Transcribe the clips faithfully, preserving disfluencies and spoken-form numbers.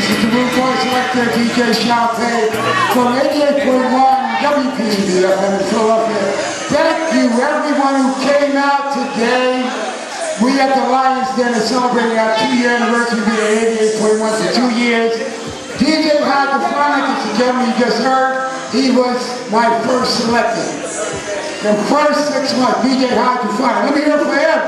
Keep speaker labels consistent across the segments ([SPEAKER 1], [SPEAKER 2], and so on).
[SPEAKER 1] This is the Blue Boy Selector, D J Champagne from eighty-eight point one W P E B F M in Philadelphia. Thank you everyone who came out today. We at the Lions Den are celebrating our two-year anniversary of eighty-eight point one for two years. D J HYDROPONIC is the gentleman you just heard. He was my first selector. The first six months, D J HYDROPONIC. Let me hear it for him.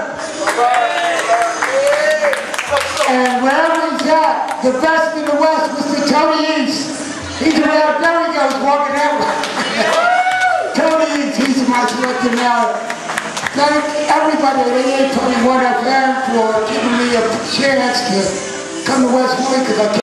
[SPEAKER 1] And wherever he's at, the best in the West, Mister Tony East. He's around, there he goes, walking that way. Tony East, he's my selector now. Thank everybody at eighty-eight point one F M for giving me a chance to come to West Point, because I